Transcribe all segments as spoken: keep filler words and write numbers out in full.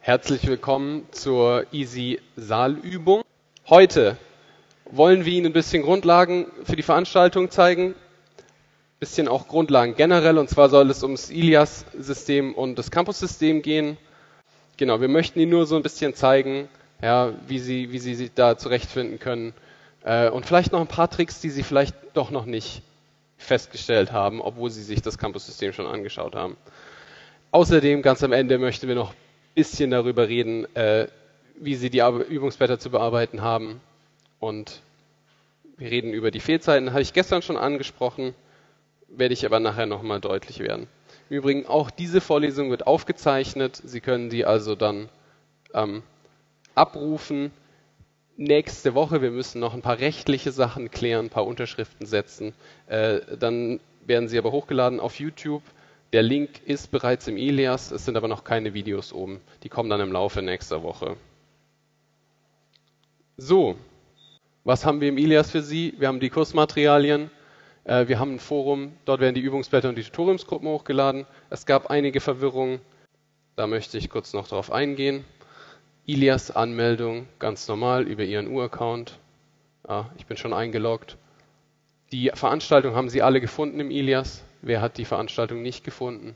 Herzlich willkommen zur Easy-Saal-Übung. Heute wollen wir Ihnen ein bisschen Grundlagen für die Veranstaltung zeigen, ein bisschen auch Grundlagen generell, und zwar soll es ums Ilias-System und das Campus-System gehen. Genau, wir möchten Ihnen nur so ein bisschen zeigen, ja, wie Sie, wie Sie sich da zurechtfinden können äh, und vielleicht noch ein paar Tricks, die Sie vielleicht doch noch nicht festgestellt haben, obwohl Sie sich das Campus-System schon angeschaut haben. Außerdem, ganz am Ende, möchten wir noch ein bisschen darüber reden, äh, wie Sie die Übungsblätter zu bearbeiten haben. Und wir reden über die Fehlzeiten, habe ich gestern schon angesprochen, werde ich aber nachher nochmal deutlich werden. Im Übrigen, auch diese Vorlesung wird aufgezeichnet. Sie können die also dann ähm, abrufen. Nächste Woche, wir müssen noch ein paar rechtliche Sachen klären, ein paar Unterschriften setzen. Äh, dann werden sie aber hochgeladen auf YouTube. Der Link ist bereits im Ilias, es sind aber noch keine Videos oben. Die kommen dann im Laufe nächster Woche. So, was haben wir im Ilias für Sie? Wir haben die Kursmaterialien, äh, wir haben ein Forum, dort werden die Übungsblätter und die Tutoriumsgruppen hochgeladen. Es gab einige Verwirrungen, da möchte ich kurz noch drauf eingehen. Ilias-Anmeldung, ganz normal über Ihren U-Account. Ah, ich bin schon eingeloggt. Die Veranstaltung haben Sie alle gefunden im Ilias. Wer hat die Veranstaltung nicht gefunden?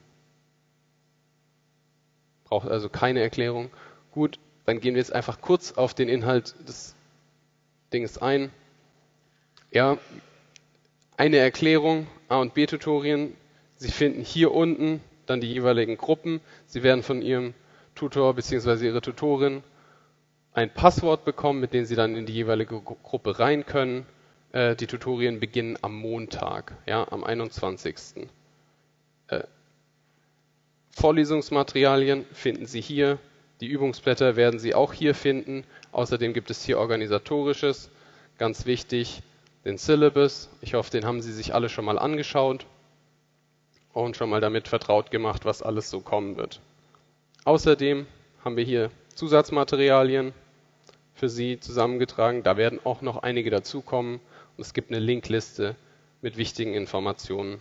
Braucht also keine Erklärung. Gut, dann gehen wir jetzt einfach kurz auf den Inhalt des Dinges ein. Ja, eine Erklärung, A- und B-Tutorien. Sie finden hier unten dann die jeweiligen Gruppen. Sie werden von Ihrem Tutor bzw. Ihrer Tutorin ein Passwort bekommen, mit dem Sie dann in die jeweilige Gruppe rein können. Die Tutorien beginnen am Montag, ja, am einundzwanzigsten Äh, Vorlesungsmaterialien finden Sie hier, die Übungsblätter werden Sie auch hier finden. Außerdem gibt es hier Organisatorisches, ganz wichtig, den Syllabus. Ich hoffe, den haben Sie sich alle schon mal angeschaut und schon mal damit vertraut gemacht, was alles so kommen wird. Außerdem haben wir hier Zusatzmaterialien für Sie zusammengetragen. Da werden auch noch einige dazukommen. Und es gibt eine Linkliste mit wichtigen Informationen.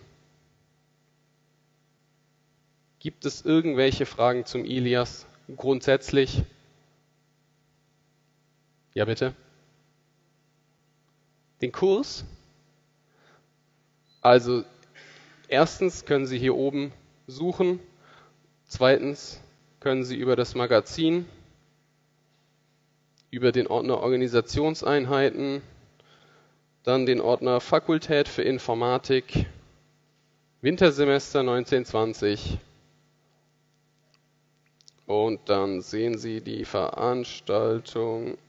Gibt es irgendwelche Fragen zum Ilias grundsätzlich? Ja, bitte. Den Kurs? Also, erstens können Sie hier oben suchen. Zweitens können Sie über das Magazin, über den Ordner Organisationseinheiten, dann den Ordner Fakultät für Informatik, Wintersemester neunzehn zwanzig. Und dann sehen Sie die Veranstaltung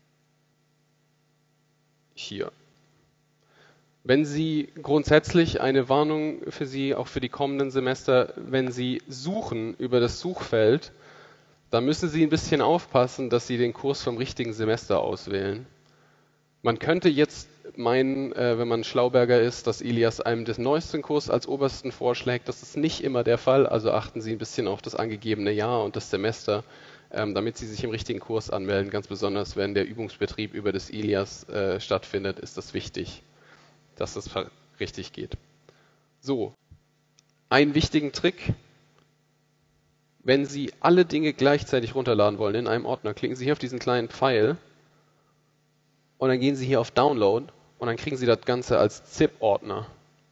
hier. Wenn Sie grundsätzlich eine Warnung für Sie, auch für die kommenden Semester, wenn Sie suchen über das Suchfeld, dann müssen Sie ein bisschen aufpassen, dass Sie den Kurs vom richtigen Semester auswählen. Man könnte jetzt meinen, äh, wenn man Schlauberger ist, dass Ilias einem den neuesten Kurs als obersten vorschlägt. Das ist nicht immer der Fall, also achten Sie ein bisschen auf das angegebene Jahr und das Semester, ähm, damit Sie sich im richtigen Kurs anmelden. Ganz besonders, wenn der Übungsbetrieb über das Ilias äh, stattfindet, ist das wichtig, dass das richtig geht. So, einen wichtigen Trick: Wenn Sie alle Dinge gleichzeitig runterladen wollen in einem Ordner, klicken Sie hier auf diesen kleinen Pfeil und dann gehen Sie hier auf Download und dann kriegen Sie das Ganze als ZIP-Ordner.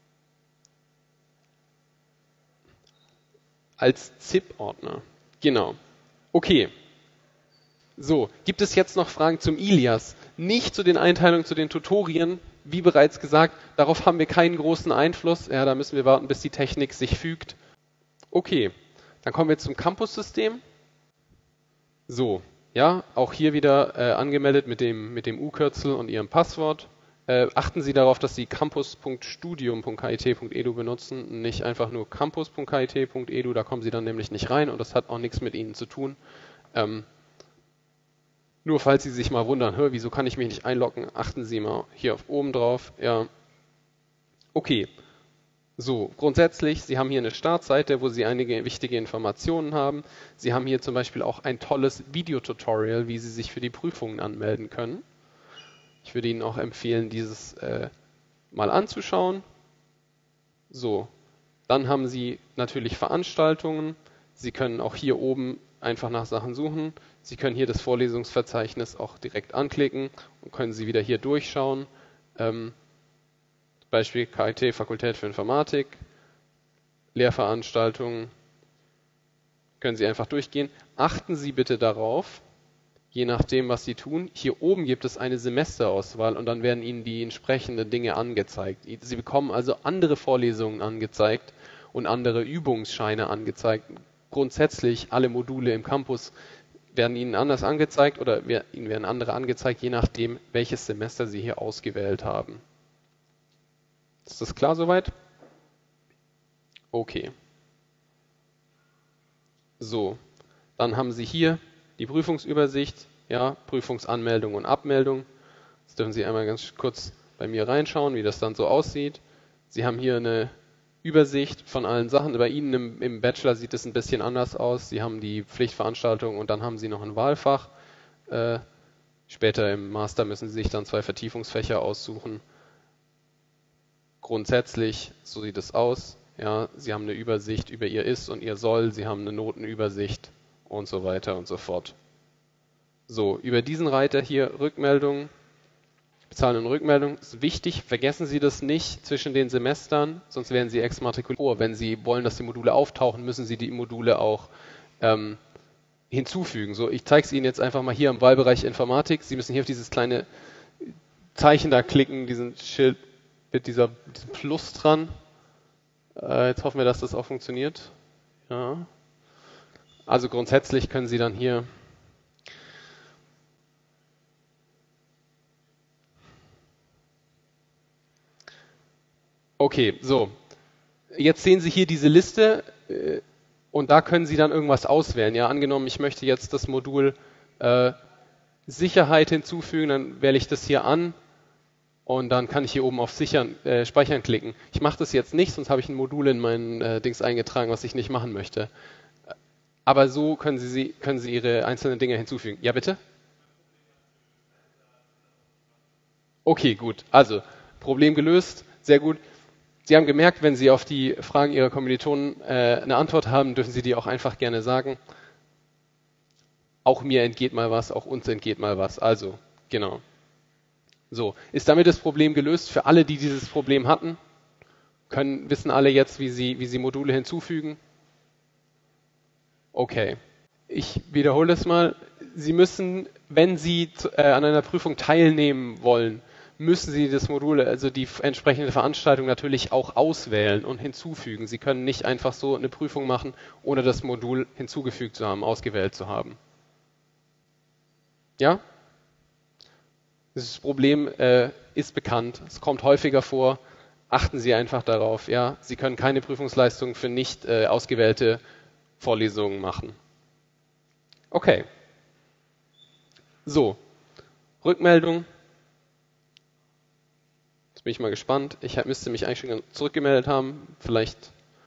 Als ZIP-Ordner. Genau. Okay. So, gibt es jetzt noch Fragen zum Ilias? Nicht zu den Einteilungen, zu den Tutorien. Wie bereits gesagt, darauf haben wir keinen großen Einfluss. Ja, da müssen wir warten, bis die Technik sich fügt. Okay, dann kommen wir zum Campus-System. So. Ja, auch hier wieder äh, angemeldet mit dem, mit dem U-Kürzel und Ihrem Passwort. Äh, achten Sie darauf, dass Sie campus punkt studium punkt kit punkt edu benutzen, nicht einfach nur campus punkt kit punkt edu, da kommen Sie dann nämlich nicht rein und das hat auch nichts mit Ihnen zu tun. Ähm, nur falls Sie sich mal wundern, hör, wieso kann ich mich nicht einloggen, achten Sie mal hier auf oben drauf. Ja. Okay. So, grundsätzlich, Sie haben hier eine Startseite, wo Sie einige wichtige Informationen haben. Sie haben hier zum Beispiel auch ein tolles Videotutorial, wie Sie sich für die Prüfungen anmelden können. Ich würde Ihnen auch empfehlen, dieses äh, mal anzuschauen. So, dann haben Sie natürlich Veranstaltungen. Sie können auch hier oben einfach nach Sachen suchen. Sie können hier das Vorlesungsverzeichnis auch direkt anklicken und können sie wieder hier durchschauen. Ähm, Beispiel K I T, Fakultät für Informatik, Lehrveranstaltungen, können Sie einfach durchgehen. Achten Sie bitte darauf, je nachdem, was Sie tun, hier oben gibt es eine Semesterauswahl und dann werden Ihnen die entsprechenden Dinge angezeigt. Sie bekommen also andere Vorlesungen angezeigt und andere Übungsscheine angezeigt. Grundsätzlich alle Module im Campus werden Ihnen anders angezeigt oder Ihnen werden andere angezeigt, je nachdem, welches Semester Sie hier ausgewählt haben. Ist das klar soweit? Okay. So, dann haben Sie hier die Prüfungsübersicht, ja, Prüfungsanmeldung und Abmeldung. Jetzt dürfen Sie einmal ganz kurz bei mir reinschauen, wie das dann so aussieht. Sie haben hier eine Übersicht von allen Sachen. Bei Ihnen im, im Bachelor sieht es ein bisschen anders aus. Sie haben die Pflichtveranstaltung und dann haben Sie noch ein Wahlfach. Äh, später im Master müssen Sie sich dann zwei Vertiefungsfächer aussuchen. Grundsätzlich, so sieht es aus. Ja, Sie haben eine Übersicht über Ihr Ist und Ihr Soll, Sie haben eine Notenübersicht und so weiter und so fort. So, über diesen Reiter hier Rückmeldung, Bezahlen und Rückmeldung ist wichtig. Vergessen Sie das nicht zwischen den Semestern, sonst werden Sie exmatrikuliert. Wenn Sie wollen, dass die Module auftauchen, müssen Sie die Module auch ähm, hinzufügen. So, ich zeige es Ihnen jetzt einfach mal hier im Wahlbereich Informatik. Sie müssen hier auf dieses kleine Zeichen da klicken, diesen Schild mit dieser, diesem Plus dran. Äh, jetzt hoffen wir, dass das auch funktioniert. Ja. Also grundsätzlich können Sie dann hier Okay, so. Jetzt sehen Sie hier diese Liste äh, und da können Sie dann irgendwas auswählen. Ja, angenommen, ich möchte jetzt das Modul äh, Sicherheit hinzufügen, dann wähle ich das hier an und dann kann ich hier oben auf Sichern, äh, Speichern klicken. Ich mache das jetzt nicht, sonst habe ich ein Modul in meinen äh, Dings eingetragen, was ich nicht machen möchte. Aber so können Sie, können Sie Ihre einzelnen Dinge hinzufügen. Ja, bitte? Okay, gut. Also, Problem gelöst. Sehr gut. Sie haben gemerkt, wenn Sie auf die Fragen Ihrer Kommilitonen äh, eine Antwort haben, dürfen Sie die auch einfach gerne sagen. Auch mir entgeht mal was, auch uns entgeht mal was. Also, genau. So, ist damit das Problem gelöst für alle, die dieses Problem hatten? Können, wissen alle jetzt, wie sie, wie sie Module hinzufügen? Okay. Ich wiederhole es mal. Sie müssen, wenn Sie äh, an einer Prüfung teilnehmen wollen, müssen Sie das Modul, also die entsprechende Veranstaltung natürlich auch auswählen und hinzufügen. Sie können nicht einfach so eine Prüfung machen, ohne das Modul hinzugefügt zu haben, ausgewählt zu haben. Ja? Das Problem äh, ist bekannt, es kommt häufiger vor. Achten Sie einfach darauf. Ja? Sie können keine Prüfungsleistung für nicht äh, ausgewählte Vorlesungen machen. Okay. So, Rückmeldung. Jetzt bin ich mal gespannt. Ich müsste mich eigentlich schon zurückgemeldet haben. Vielleicht.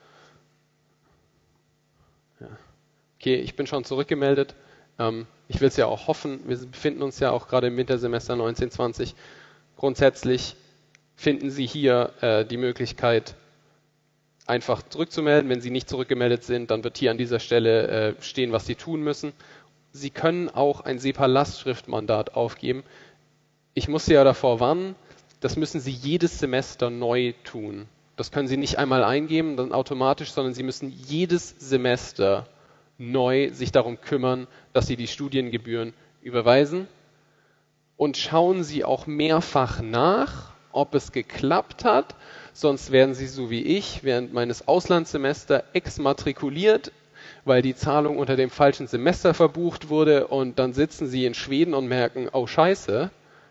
Ja. Okay, ich bin schon zurückgemeldet. Ähm, ich will es ja auch hoffen. Wir befinden uns ja auch gerade im Wintersemester neunzehn zwanzig. Grundsätzlich finden Sie hier äh, die Möglichkeit, einfach zurückzumelden. Wenn Sie nicht zurückgemeldet sind, dann wird hier an dieser Stelle äh, stehen, was Sie tun müssen. Sie können auch ein SEPA-Lastschriftmandat aufgeben. Ich muss Sie ja davor warnen, das müssen Sie jedes Semester neu tun. Das können Sie nicht einmal eingeben, dann automatisch, sondern Sie müssen jedes Semester neu sich darum kümmern, dass Sie die Studiengebühren überweisen. Und schauen Sie auch mehrfach nach, ob es geklappt hat. Sonst werden Sie, so wie ich, während meines Auslandssemesters exmatrikuliert, weil die Zahlung unter dem falschen Semester verbucht wurde und dann sitzen Sie in Schweden und merken, oh Scheiße,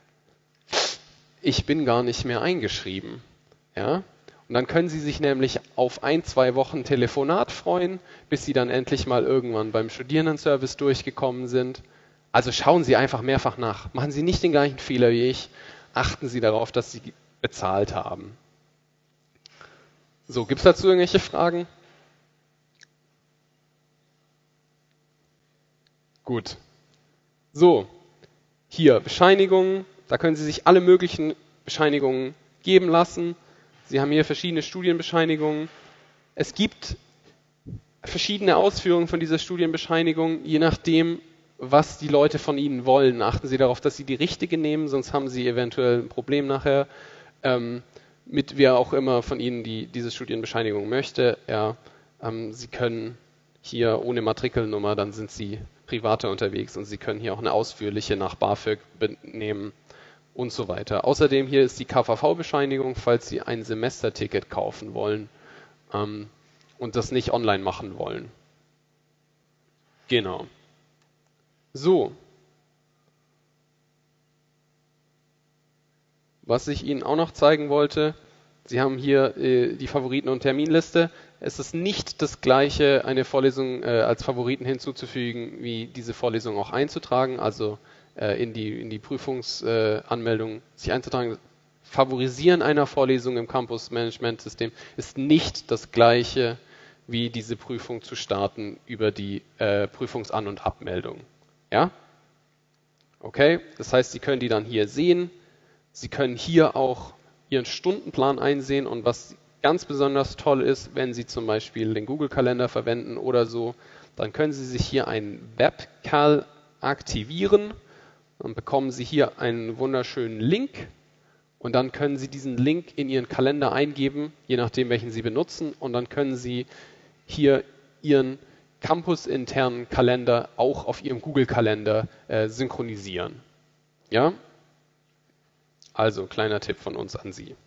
ich bin gar nicht mehr eingeschrieben. Ja? Und dann können Sie sich nämlich auf ein, zwei Wochen Telefonat freuen, bis Sie dann endlich mal irgendwann beim Studierendenservice durchgekommen sind. Also schauen Sie einfach mehrfach nach. Machen Sie nicht den gleichen Fehler wie ich. Achten Sie darauf, dass Sie bezahlt haben. So, gibt es dazu irgendwelche Fragen? Gut. So, hier Bescheinigungen. Da können Sie sich alle möglichen Bescheinigungen geben lassen. Sie haben hier verschiedene Studienbescheinigungen. Es gibt verschiedene Ausführungen von dieser Studienbescheinigung, je nachdem, was die Leute von Ihnen wollen. Achten Sie darauf, dass Sie die richtige nehmen, sonst haben Sie eventuell ein Problem nachher. Ähm, mit wer auch immer von Ihnen die, diese Studienbescheinigung möchte. Ja, ähm, Sie können hier ohne Matrikelnummer, dann sind Sie privater unterwegs und Sie können hier auch eine ausführliche nach BAföG nehmen und so weiter. Außerdem hier ist die K V V-Bescheinigung, falls Sie ein Semesterticket kaufen wollen ähm, und das nicht online machen wollen. Genau. So. Was ich Ihnen auch noch zeigen wollte, Sie haben hier äh, die Favoriten- und Terminliste. Es ist nicht das gleiche, eine Vorlesung äh, als Favoriten hinzuzufügen, wie diese Vorlesung auch einzutragen, also äh, in die, in die Prüfungsanmeldung äh, sich einzutragen. Favorisieren einer Vorlesung im Campus-Management-System ist nicht das gleiche, wie diese Prüfung zu starten über die äh, Prüfungsan- und Abmeldung. Ja? Okay, das heißt, Sie können die dann hier sehen. Sie können hier auch Ihren Stundenplan einsehen und was ganz besonders toll ist, wenn Sie zum Beispiel den Google-Kalender verwenden oder so, dann können Sie sich hier einen Webcal aktivieren. Dann bekommen Sie hier einen wunderschönen Link und dann können Sie diesen Link in Ihren Kalender eingeben, je nachdem, welchen Sie benutzen, und dann können Sie hier Ihren campusinternen Kalender auch auf Ihrem Google-Kalender äh, synchronisieren. Ja? Also, kleiner Tipp von uns an Sie.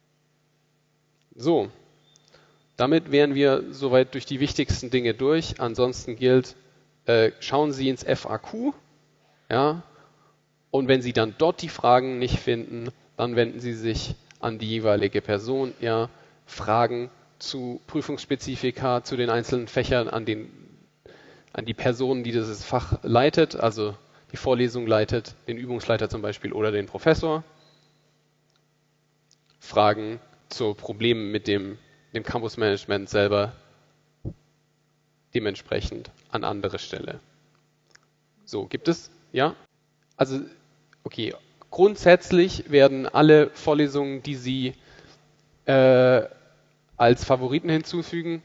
So, damit wären wir soweit durch die wichtigsten Dinge durch. Ansonsten gilt, äh, schauen Sie ins F A Q, ja, und wenn Sie dann dort die Fragen nicht finden, dann wenden Sie sich an die jeweilige Person, ja, Fragen zu Prüfungsspezifika, zu den einzelnen Fächern, an, den, an die Person, die dieses Fach leitet, also die Vorlesung leitet, den Übungsleiter zum Beispiel oder den Professor. Fragen zu Problemen mit dem, dem Campus-Management selber dementsprechend an andere Stelle. So, gibt es? Ja? Also, okay. Grundsätzlich werden alle Vorlesungen, die Sie äh, als Favoriten hinzufügen,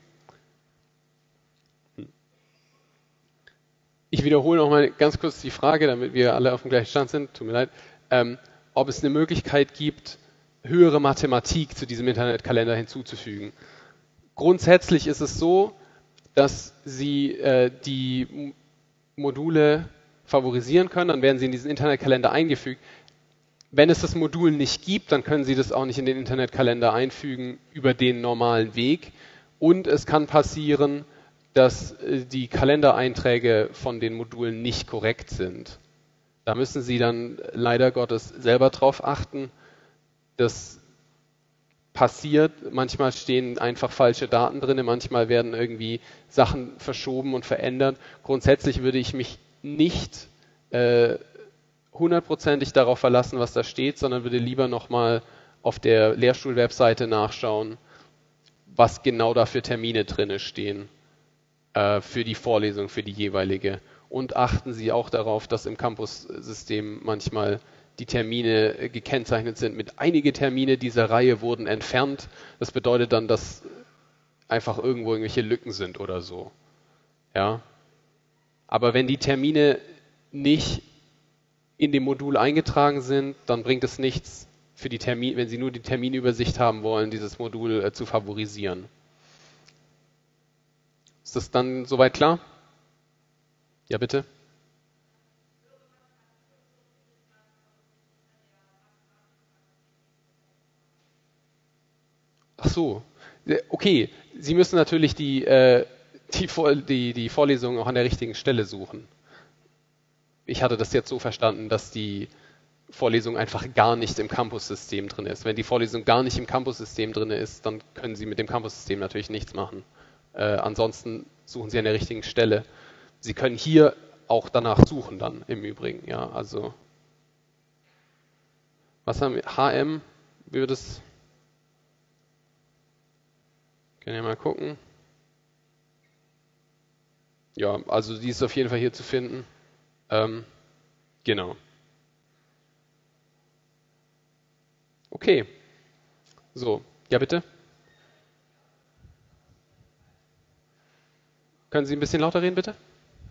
ich wiederhole nochmal ganz kurz die Frage, damit wir alle auf dem gleichen Stand sind, tut mir leid, ähm, ob es eine Möglichkeit gibt, höhere Mathematik zu diesem Internetkalender hinzuzufügen. Grundsätzlich ist es so, dass Sie äh, die Module favorisieren können, dann werden sie in diesen Internetkalender eingefügt. Wenn es das Modul nicht gibt, dann können Sie das auch nicht in den Internetkalender einfügen über den normalen Weg. Und es kann passieren, dass äh, die Kalendereinträge von den Modulen nicht korrekt sind. Da müssen Sie dann leider Gottes selber drauf achten. Das passiert. Manchmal stehen einfach falsche Daten drin, manchmal werden irgendwie Sachen verschoben und verändert. Grundsätzlich würde ich mich nicht äh, hundertprozentig darauf verlassen, was da steht, sondern würde lieber nochmal auf der Lehrstuhl-Webseite nachschauen, was genau da für Termine drin stehen äh, für die Vorlesung, für die jeweilige. Und achten Sie auch darauf, dass im Campus-System manchmal die Termine gekennzeichnet sind mit einige Termine dieser Reihe wurden entfernt. Das bedeutet dann, dass einfach irgendwo irgendwelche Lücken sind oder so. Ja. Aber wenn die Termine nicht in dem Modul eingetragen sind, dann bringt es nichts, für die Termin, wenn Sie nur die Terminübersicht haben wollen, dieses Modul äh, zu favorisieren. Ist das dann soweit klar? Ja, bitte. Ach so, okay. Sie müssen natürlich die, äh, die, die, die Vorlesung auch an der richtigen Stelle suchen. Ich hatte das jetzt so verstanden, dass die Vorlesung einfach gar nicht im Campus-System drin ist. Wenn die Vorlesung gar nicht im Campus-System drin ist, dann können Sie mit dem Campus-System natürlich nichts machen. Äh, ansonsten suchen Sie an der richtigen Stelle. Sie können hier auch danach suchen dann im Übrigen. Ja, also was haben wir? H M, wie wird es? Können wir mal gucken. Ja, also die ist auf jeden Fall hier zu finden. Ähm, genau. Okay. So, ja bitte. Können Sie ein bisschen lauter reden, bitte?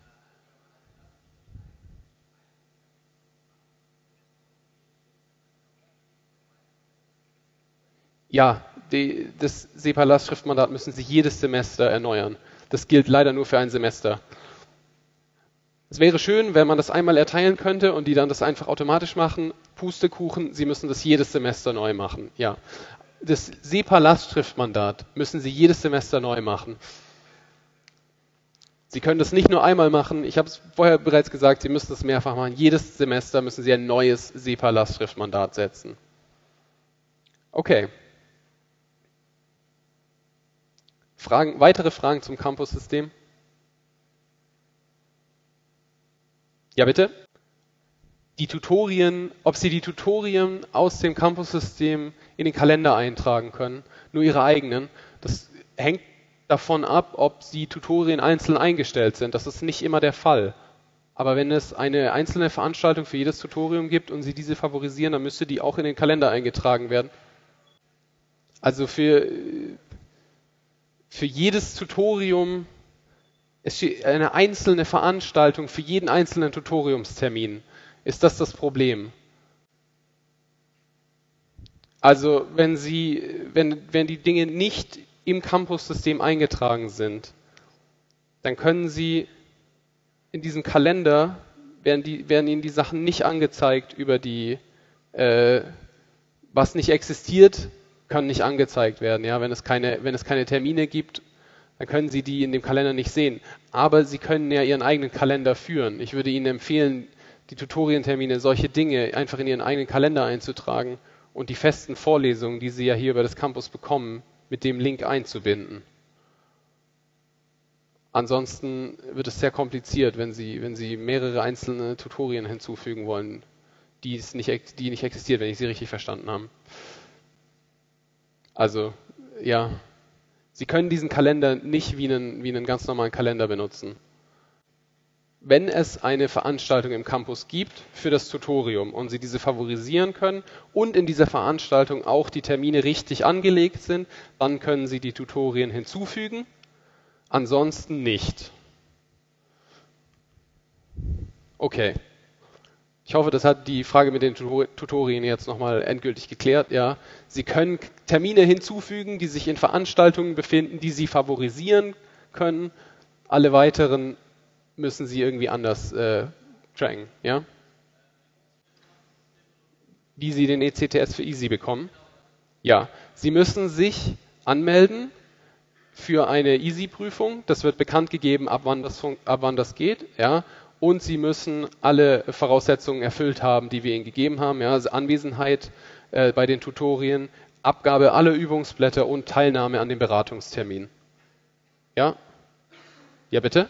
Ja, die, das SEPA-Lastschriftmandat müssen Sie jedes Semester erneuern. Das gilt leider nur für ein Semester. Es wäre schön, wenn man das einmal erteilen könnte und die dann das einfach automatisch machen. Pustekuchen, Sie müssen das jedes Semester neu machen. Ja, das SEPA-Lastschriftmandat müssen Sie jedes Semester neu machen. Sie können das nicht nur einmal machen. Ich habe es vorher bereits gesagt, Sie müssen das mehrfach machen. Jedes Semester müssen Sie ein neues SEPA-Lastschriftmandat setzen. Okay. Fragen, weitere Fragen zum Campus-System? Ja, bitte? Die Tutorien, ob Sie die Tutorien aus dem Campus-System in den Kalender eintragen können, nur Ihre eigenen, das hängt davon ab, ob die Tutorien einzeln eingestellt sind. Das ist nicht immer der Fall. Aber wenn es eine einzelne Veranstaltung für jedes Tutorium gibt und Sie diese favorisieren, dann müsste die auch in den Kalender eingetragen werden. Also für, für jedes Tutorium, es steht eine einzelne Veranstaltung für jeden einzelnen Tutoriumstermin. Ist das das Problem? Also wenn Sie, wenn, wenn die Dinge nicht im Campus-System eingetragen sind, dann können Sie in diesem Kalender, werden, die, werden Ihnen die Sachen nicht angezeigt über die, äh, was nicht existiert, kann nicht angezeigt werden. Ja? Wenn es keine, wenn es keine Termine gibt, dann können Sie die in dem Kalender nicht sehen. Aber Sie können ja Ihren eigenen Kalender führen. Ich würde Ihnen empfehlen, die Tutorientermine, solche Dinge einfach in Ihren eigenen Kalender einzutragen und die festen Vorlesungen, die Sie ja hier über das Campus bekommen, mit dem Link einzubinden. Ansonsten wird es sehr kompliziert, wenn Sie, wenn Sie mehrere einzelne Tutorien hinzufügen wollen, die, es nicht, die nicht existieren, wenn ich Sie richtig verstanden habe. Also, ja, Sie können diesen Kalender nicht wie einen, wie einen ganz normalen Kalender benutzen. Wenn es eine Veranstaltung im Campus gibt für das Tutorium und Sie diese favorisieren können und in dieser Veranstaltung auch die Termine richtig angelegt sind, dann können Sie die Tutorien hinzufügen, ansonsten nicht. Okay. Ich hoffe, das hat die Frage mit den Tutorien jetzt nochmal endgültig geklärt. Ja, Sie können Termine hinzufügen, die sich in Veranstaltungen befinden, die Sie favorisieren können. Alle weiteren müssen Sie irgendwie anders äh, tracken. Ja? Wie Sie den E C T S für Easy bekommen. Ja, Sie müssen sich anmelden für eine Easy-Prüfung. Das wird bekannt gegeben, ab wann das, ab wann das geht. Ja? Und Sie müssen alle Voraussetzungen erfüllt haben, die wir Ihnen gegeben haben. Ja, also Anwesenheit äh, bei den Tutorien, Abgabe aller Übungsblätter und Teilnahme an dem Beratungstermin. Ja? Ja, bitte?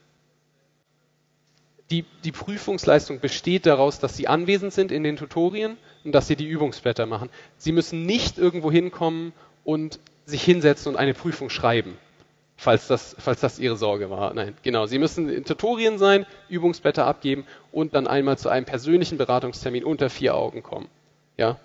Die, die Prüfungsleistung besteht daraus, dass Sie anwesend sind in den Tutorien und dass Sie die Übungsblätter machen. Sie müssen nicht irgendwo hinkommen und sich hinsetzen und eine Prüfung schreiben. Falls das, falls das Ihre Sorge war. Nein, genau. Sie müssen in Tutorien sein, Übungsblätter abgeben und dann einmal zu einem persönlichen Beratungstermin unter vier Augen kommen. Ja?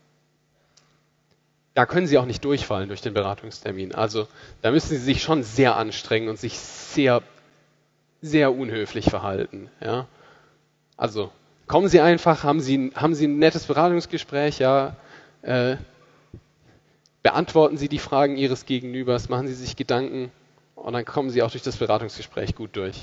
Da können Sie auch nicht durchfallen durch den Beratungstermin. Also da müssen Sie sich schon sehr anstrengen und sich sehr, sehr unhöflich verhalten. Ja? Also kommen Sie einfach, haben Sie, haben Sie ein nettes Beratungsgespräch, ja, äh, beantworten Sie die Fragen Ihres Gegenübers, machen Sie sich Gedanken und dann kommen Sie auch durch das Beratungsgespräch gut durch.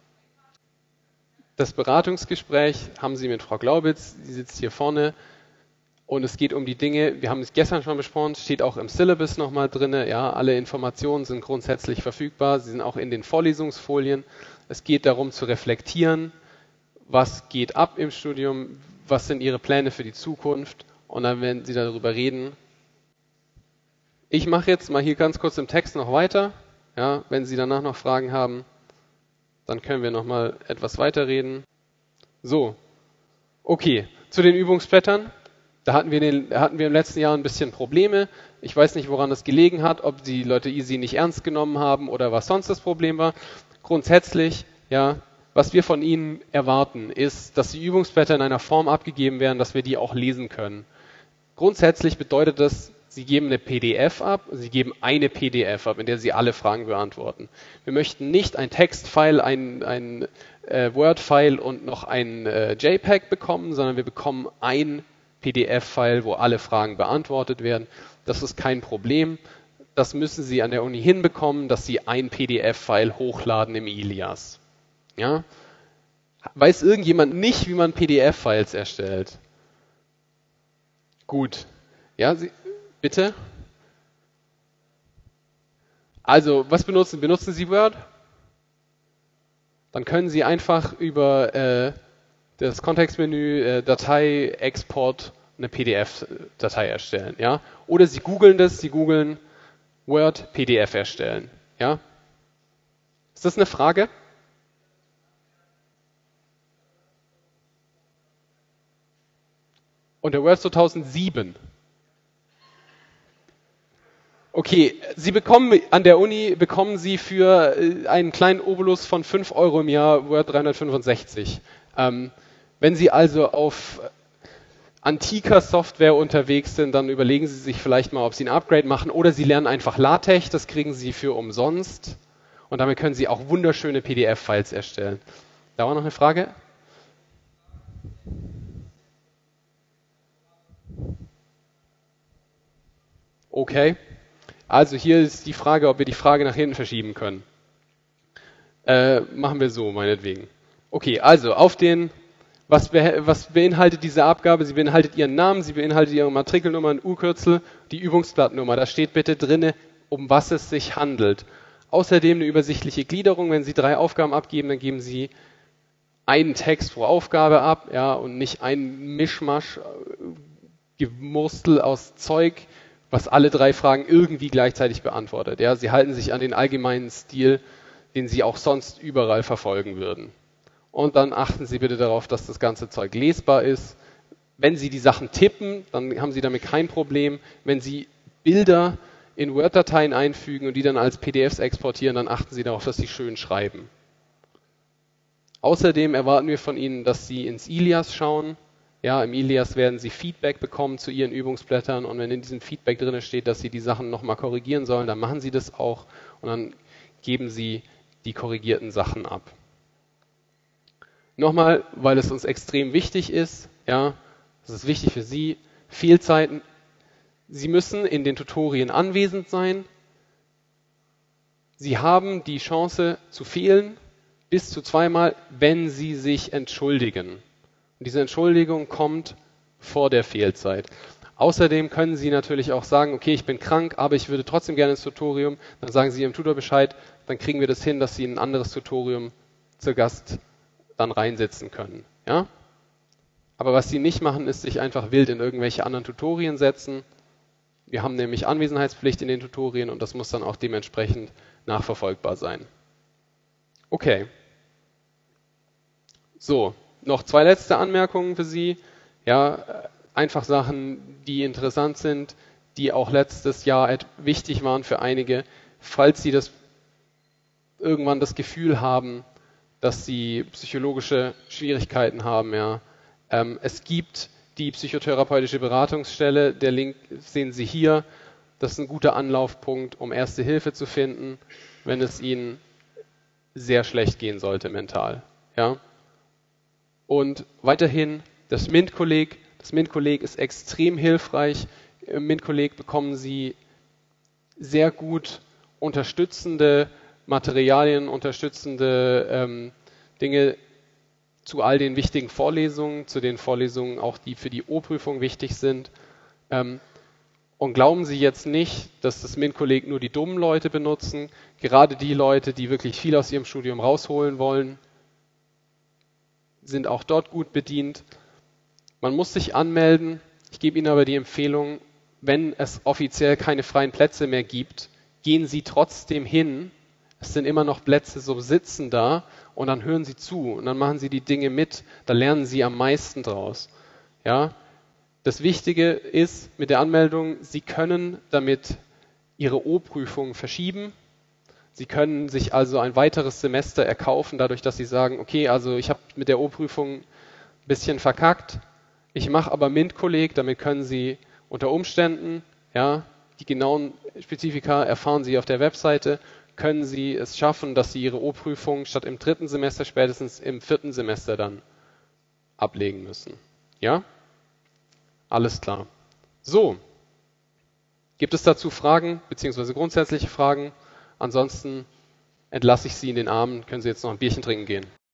Das Beratungsgespräch haben Sie mit Frau Glaubitz, die sitzt hier vorne und es geht um die Dinge, wir haben es gestern schon besprochen, steht auch im Syllabus nochmal drin, ja, alle Informationen sind grundsätzlich verfügbar, sie sind auch in den Vorlesungsfolien. Es geht darum zu reflektieren, was geht ab im Studium, was sind Ihre Pläne für die Zukunft und dann werden Sie darüber reden. Ich mache jetzt mal hier ganz kurz im Text noch weiter. Ja, wenn Sie danach noch Fragen haben, dann können wir noch mal etwas weiterreden. So, okay, zu den Übungsblättern. Da hatten wir, den, hatten wir im letzten Jahr ein bisschen Probleme. Ich weiß nicht, woran das gelegen hat, ob die Leute Easy nicht ernst genommen haben oder was sonst das Problem war. Grundsätzlich, ja, was wir von Ihnen erwarten, ist, dass die Übungsblätter in einer Form abgegeben werden, dass wir die auch lesen können. Grundsätzlich bedeutet das, Sie geben eine P D F ab, Sie geben eine P D F ab, in der Sie alle Fragen beantworten. Wir möchten nicht ein Textfile, ein, ein äh, Word-File und noch ein äh, JPEG bekommen, sondern wir bekommen ein P D F-File, wo alle Fragen beantwortet werden. Das ist kein Problem. Das müssen Sie an der Uni hinbekommen, dass Sie ein P D F-File hochladen im Ilias. Ja? Weiß irgendjemand nicht, wie man P D F-Files erstellt? Gut. Ja, Sie, bitte? Also, was benutzen? Benutzen Sie Word? Dann können Sie einfach über äh, das Kontextmenü äh, Datei, Export eine P D F-Datei erstellen. Ja? Oder Sie googeln das, Sie googeln Word P D F erstellen. Ja? Ist das eine Frage? Unter Word zweitausendsieben. Okay, Sie bekommen an der Uni bekommen Sie für äh, einen kleinen Obolus von fünf Euro im Jahr Word dreihundertfünfundsechzig. Ähm, wenn Sie also auf antiker Software unterwegs sind, dann überlegen Sie sich vielleicht mal, ob Sie ein Upgrade machen oder Sie lernen einfach LaTeX, das kriegen Sie für umsonst und damit können Sie auch wunderschöne P D F-Files erstellen. Da war noch eine Frage? Okay. Also hier ist die Frage, ob wir die Frage nach hinten verschieben können. Äh, machen wir so, meinetwegen. Okay, also auf den, was, be was beinhaltet diese Abgabe? Sie beinhaltet Ihren Namen, sie beinhaltet Ihre Matrikelnummer, ein U-Kürzel, die Übungsblattnummer. Da steht bitte drinne, um was es sich handelt. Außerdem eine übersichtliche Gliederung. Wenn Sie drei Aufgaben abgeben, dann geben Sie einen Text pro Aufgabe ab, ja, und nicht ein Mischmasch, Gemurstel aus Zeug, was alle drei Fragen irgendwie gleichzeitig beantwortet. Ja, Sie halten sich an den allgemeinen Stil, den Sie auch sonst überall verfolgen würden. Und dann achten Sie bitte darauf, dass das ganze Zeug lesbar ist. Wenn Sie die Sachen tippen, dann haben Sie damit kein Problem. Wenn Sie Bilder in Word-Dateien einfügen und die dann als P D Fs exportieren, dann achten Sie darauf, dass Sie schön schreiben. Außerdem erwarten wir von Ihnen, dass Sie ins Ilias schauen. Ja, im Ilias werden Sie Feedback bekommen zu Ihren Übungsblättern und wenn in diesem Feedback drin steht, dass Sie die Sachen nochmal korrigieren sollen, dann machen Sie das auch und dann geben Sie die korrigierten Sachen ab. Nochmal, weil es uns extrem wichtig ist, ja, das ist wichtig für Sie, Fehlzeiten. Sie müssen in den Tutorien anwesend sein. Sie haben die Chance zu fehlen, bis zu zweimal, wenn Sie sich entschuldigen. Und diese Entschuldigung kommt vor der Fehlzeit. Außerdem können Sie natürlich auch sagen, okay, ich bin krank, aber ich würde trotzdem gerne ins Tutorium. Dann sagen Sie Ihrem Tutor Bescheid, dann kriegen wir das hin, dass Sie in ein anderes Tutorium zu Gast dann reinsetzen können. Ja? Aber was Sie nicht machen, ist sich einfach wild in irgendwelche anderen Tutorien setzen. Wir haben nämlich Anwesenheitspflicht in den Tutorien und das muss dann auch dementsprechend nachverfolgbar sein. Okay. So. Noch zwei letzte Anmerkungen für Sie. Ja, einfach Sachen, die interessant sind, die auch letztes Jahr wichtig waren für einige. Falls Sie das irgendwann das Gefühl haben, dass Sie psychologische Schwierigkeiten haben, ja, ähm, es gibt die psychotherapeutische Beratungsstelle. Der Link sehen Sie hier. Das ist ein guter Anlaufpunkt, um Erste Hilfe zu finden, wenn es Ihnen sehr schlecht gehen sollte mental. Ja. Und weiterhin das MINT-Kolleg. Das MINT-Kolleg ist extrem hilfreich. Im MINT-Kolleg bekommen Sie sehr gut unterstützende Materialien, unterstützende ähm, Dinge zu all den wichtigen Vorlesungen, zu den Vorlesungen auch, die für die O-Prüfung wichtig sind. Ähm, und glauben Sie jetzt nicht, dass das MINT-Kolleg nur die dummen Leute benutzen. Gerade die Leute, die wirklich viel aus ihrem Studium rausholen wollen, sind auch dort gut bedient. Man muss sich anmelden. Ich gebe Ihnen aber die Empfehlung, wenn es offiziell keine freien Plätze mehr gibt, gehen Sie trotzdem hin. Es sind immer noch Plätze so sitzen da und dann hören Sie zu und dann machen Sie die Dinge mit. Da lernen Sie am meisten draus. Ja? Das Wichtige ist mit der Anmeldung, Sie können damit Ihre O-Prüfung verschieben. Sie können sich also ein weiteres Semester erkaufen, dadurch, dass Sie sagen, okay, also ich habe mit der O-Prüfung ein bisschen verkackt, ich mache aber MINT-Kolleg, damit können Sie unter Umständen Ja, die genauen Spezifika erfahren Sie auf der Webseite. Können Sie es schaffen, dass Sie Ihre O-Prüfung statt im dritten Semester spätestens im vierten Semester dann ablegen müssen? Ja? Alles klar. So. Gibt es dazu Fragen, beziehungsweise grundsätzliche Fragen? Ansonsten entlasse ich Sie in den Armen, können Sie jetzt noch ein Bierchen trinken gehen.